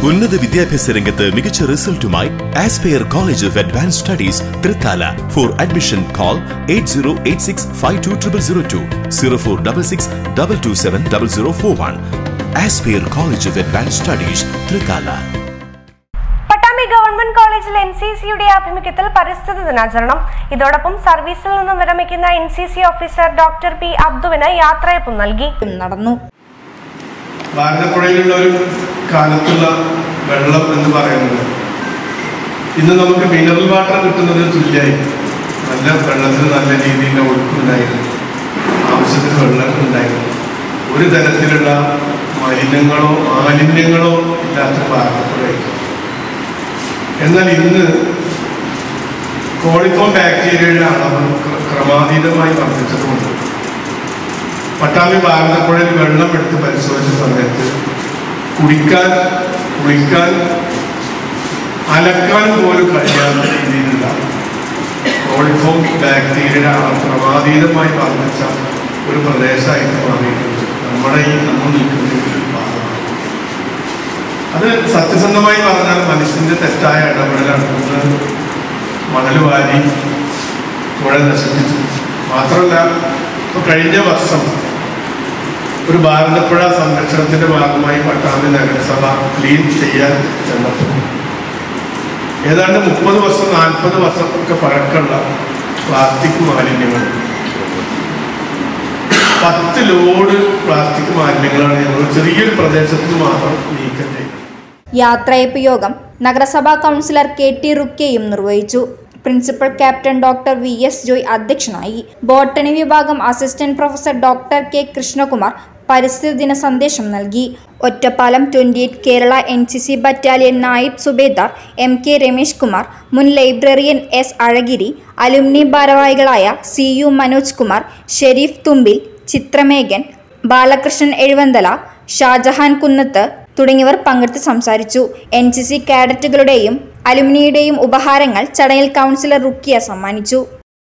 ഉന്നത വിദ്യാഭ്യാസ രംഗത്ത് മികച്ച റിസൾട്ടുമായി aspire college of advance studies Thrithala. For admission call 8086520002 0466227041. Aspire college of advance studies Thrithala. Pattambi government കോളേജിൽ NCCയുടെ ആഭിമുഖ്യത്തിൽ പരിസ്ഥിതി ദിനാചരണം. ഇതോടൊപ്പം സർവീസിൽ നിന്നും വിരമിക്കുന്ന NCC ഓഫീസർ ഡോക്ടർ പി അബ്ദുവിന് യാത്രയപ്പ് നൽകി. നടന്നു. ഭാരതപ്പുഴയിലുള്ള ഒരു കാലത്തുള്ള വെള്ളം എന്ന് പറയുന്നത് ഇന്ന് നമുക്ക് മിനറൽ വാട്ടർ കിട്ടുന്നതിന് തുല്യമായി. നല്ല വെള്ളത്തിന് നല്ല രീതിയിൽ ഒഴുക്കുണ്ടായിരുന്നു, ആവശ്യത്തിന് വെള്ളം ഉണ്ടായിരുന്നു. ഒരു തരത്തിലുള്ള മാലിന്യങ്ങളോ ഇല്ലാത്ത ഭാരതപ്പുഴയായിരുന്നു. എന്നാൽ ഇന്ന് കോളിഫോം ബാക്ടീരിയയുടെ അളവ് ക്രമാതീതമായി വർദ്ധിച്ചതുകൊണ്ട് പട്ടാമ്പി ഭാരതപ്പുഴയിൽ വെള്ളം എടുത്ത് പരിശോധിച്ച സമയത്ത് കുടിക്കാൻ, കുളിക്കാൻ, അലക്കാൻ പോലും കഴിയാത്ത രീതിയിലുള്ള കോളിഫോം ബാക്ടീരിയയുടെ അളവ് ക്രമാതീതമായി വർദ്ധിച്ച ഒരു പ്രദേശമായിട്ട് മാറിയിട്ടുണ്ട് നമ്മുടെ നമ്മൾ നിൽക്കുന്ന ഭാഗമാണ്. അത് സത്യസന്ധമായി പറഞ്ഞാൽ മനുഷ്യന്റെ തെറ്റായ ഇടപെടലാണ്. മണൽ വാരി പുഴ നശിപ്പിച്ചു. മാത്രമല്ല, ഇപ്പോൾ കഴിഞ്ഞ വർഷം ഒരു ഭാരതപ്പുഴ സംരക്ഷണത്തിന്റെ ഭാഗമായി പട്ടാമ്പി നഗരസഭ ക്ലീൻ ചെയ്യാൻ ചെന്നപ്പോൾ ഏതാണ്ട് 30 വർഷം 40 വർഷമൊക്കെ പഴക്കമുള്ള പ്ലാസ്റ്റിക് മാലിന്യങ്ങൾ, 10 ലോഡ് പ്ലാസ്റ്റിക് മാലിന്യങ്ങളാണ് ഞങ്ങൾ ചെറിയൊരു പ്രദേശത്ത് മാത്രം നീക്കം ചെയ്തത്. യാത്രയപ്പ് യോഗം നഗരസഭാ കൗൺസിലർ KT റുക്കയും നിർവഹിച്ചു. Principal captain doctor VS Joy അധ്യക്ഷനായി. ബോട്ടണി വിഭാഗം assistant professor doctor K Krishnakumar പരിസ്ഥിതി ദിന സന്ദേശം നൽകി. Ottapalam 28 Kerala NCC battalion naib subedar MK Ramesh Kumar, മുൻ ലൈബ്രറിയൻ S അഴഗിരി, അലുമിനി ഭാരവാഹികളായ CU മനോജ് കുമാർ, ഷെരീഫ് തുമ്പിൽ, ചിത്രമേഘൻ, ബാലകൃഷ്ണൻ എഴുവന്തല, ഷാജഹാൻ കുന്നത്ത് തുടങ്ങിയവർ പങ്കെടുത്ത് സംസാരിച്ചു. NCC കാഡറ്റുകളുടെയും അലുമിനിയുടെയും ഉപഹാരങ്ങൾ ചടങ്ങിൽ കൗൺസിലർ റുക്കിയ സമ്മാനിച്ചു.